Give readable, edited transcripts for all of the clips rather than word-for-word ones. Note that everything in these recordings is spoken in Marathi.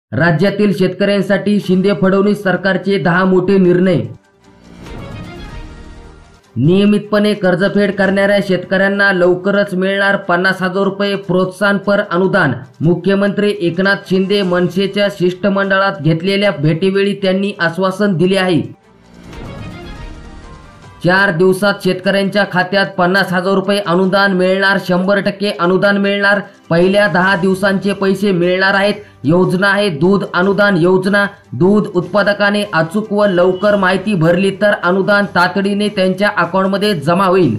राज्यातील शेतकऱ्यांसाठी शिंदे फडणवीस सरकारचे 10 मोठे निर्णय। नियमितपणे कर्जफेड करणाऱ्या शेतकऱ्यांना लवकरच मिळणार 50,000 रुपये प्रोत्साहनपर अनुदान। मुख्यमंत्री एकनाथ शिंदे मनसेच्या शिष्टमंडळात घेतलेल्या भेटीवेळी त्यांनी आश्वासन दिले आहे। 4 दिवसात शेतकऱ्यांच्या खात्यात 50,000 रुपये अनुदान मिळणार। 100% अनुदान मिळणार। पहिल्या 10 दिवसांचे पैसे मिळणार आहेत। योजना आहे दूध अनुदान योजना। दूध उत्पादकाने अचूक व लवकर माहिती भरली तर अनुदान तातडीने त्यांच्या अकाउंटमध्ये जमा होईल।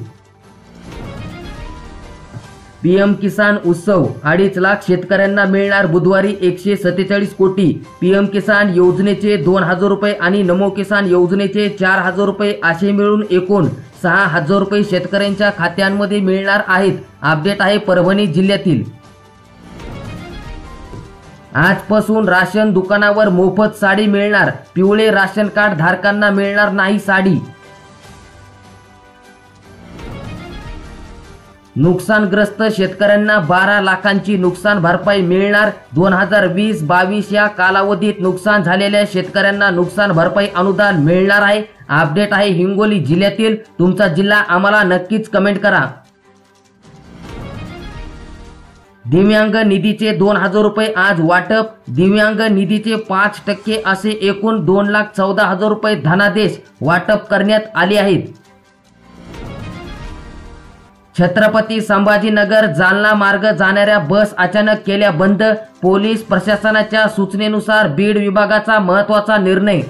पीएम किसान उत्सव 2.5 लाख शेतकऱ्यांना मिळणार बुधवारी 147 कोटी। पीएम किसान योजनेचे 2,000 रुपये आणि नमो किसान योजनेचे 4,000 रुपये असे मिळून एकूण 6,000 रुपये शेतकऱ्यांच्या खात्यांमध्ये मिळणार आहेत। अपडेट आहे परभणी जिल्ह्यातील। आजपासून राशन दुकानावर मोफत साडी मिळणार। पिवळे राशन कार्ड धारकांना मिळणार नाही साडी। नुकसानग्रस्त शेतकऱ्यांना 12 लाखांची नुकसान भरपाई मिळणार। 2020-22 या कालावधीत नुकसान झालेल्या शेतकऱ्यांना नुकसान भरपाई अनुदान मिळणार आहे। अपडेट आहे हिंगोली जिल्ह्यातील। तुमचा जिल्हा आम्हाला नक्कीच कमेंट करा। दिव्यांग निधीचे 2,000 रुपये आज वाटप। दिव्यांग निधीचे 5% असे एकूण 2,14,000 रुपये धनादेश वाटप करण्यात आले आहेत। छत्रपती संभाजीनगर जालना मार्ग जाणाऱ्या बस अचानक केल्या बंद। पोलीस प्रशासनाच्या सूचनेनुसार बीड विभागाचा महत्त्वाचा निर्णय।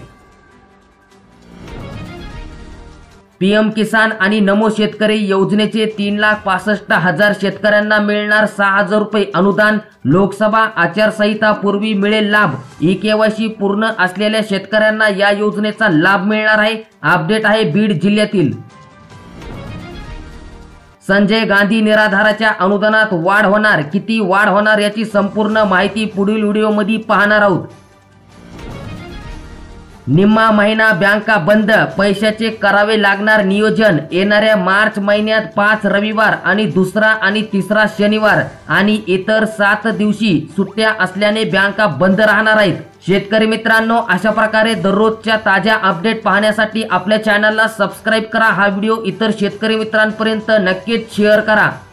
पीएम किसान आणि नमो शेतकरी योजनेचे 3,65,000 शेतकऱ्यांना मिळणार 6,000 रुपये अनुदान। लोकसभा आचारसंहिता पूर्वी मिळेल लाभ। ई-केवायसी पूर्ण असलेल्या शेतकऱ्यांना या योजनेचा लाभ मिळणार आहे। अपडेट आहे बीड जिल्ह्यातील। संजय गांधी निराधाराच्या अनुदानात वाढ होणार। किती वाढ होणार याची संपूर्ण माहिती पुढील व्हिडिओमध्ये पाहणार आहोत। निम्मा महिना बँका बंद, पैशाचे करावे लागणार नियोजन। येणाऱ्या मार्च महिन्यात 5 रविवार आणि दुसरा आणि तिसरा शनिवार आणि इतर 7 दिवशी सुट्ट्या असल्याने बँका बंद राहणार आहेत। शेतकरी मित्रांनो, अशा प्रकारे दररोजच्या ताज्या अपडेट पाहण्यासाठी आपल्या चॅनलला सबस्क्राईब करा। हा व्हिडिओ इतर शेतकरी मित्रांपर्यंत नक्कीच शेअर करा।